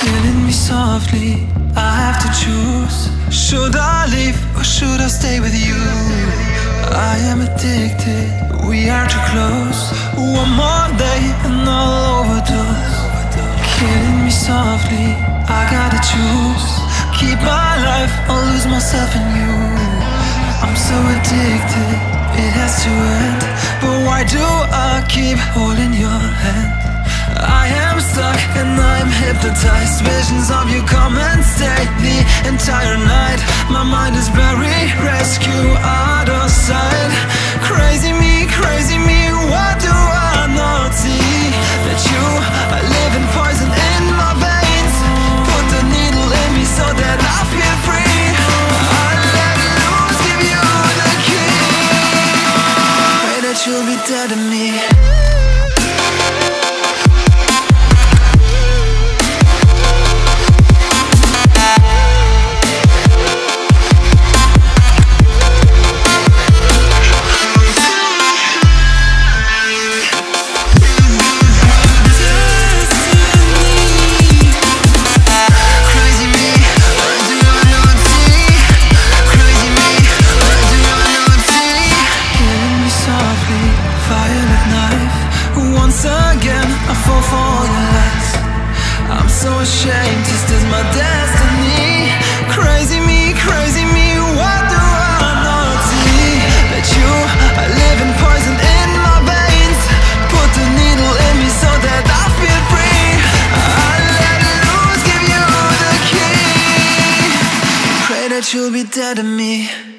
killing me softly. I have to choose. Should I leave or should I stay with you? I am addicted, we are too close. One more day and I'll overdose. Killing me softly, I gotta choose. Keep my life or lose myself in you. I'm so addicted, it has to end. But why do I keep holding your hand? I am stuck and I'm hypnotized. Visions of you come and stay the entire night. My mind is buried, rescue out of sight. Crazy me, what do I not see? That you are living poison in my veins. Put the needle in me so that I feel free. I let loose, give you the key. Pray that you'll be dead to me. Ashamed, this is my destiny. Crazy me, what do I not see? That you are living poison in my veins. Put the needle in me so that I feel free. I let loose, give you the key. Pray that you'll be dead to me.